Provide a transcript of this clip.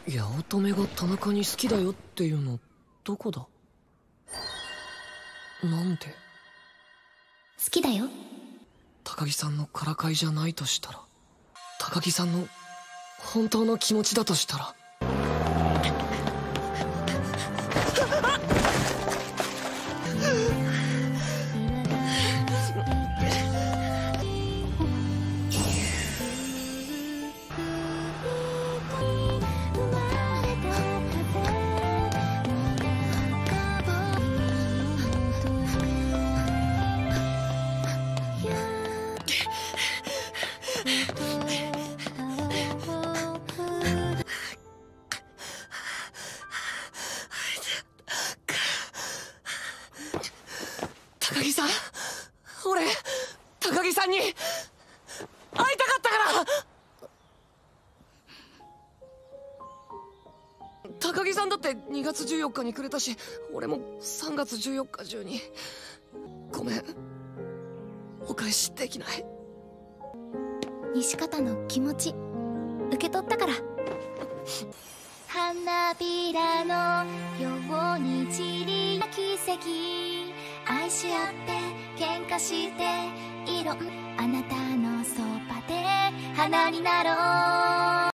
八乙女が田中に好きだよっていうのどこだ？なんで？ 好きだよ。 高木さんのからかいじゃないとしたら、高木さんの本当の気持ちだとしたら。高木さん、俺高木さんに会いたかったから。高木さんだって2月14日にくれたし、俺も3月14日中に。ごめん、お返しできない。 西方の気持ち受け取ったから。花びらのように散り奇跡、愛し合って喧嘩していろんあなたのそばで花になろう。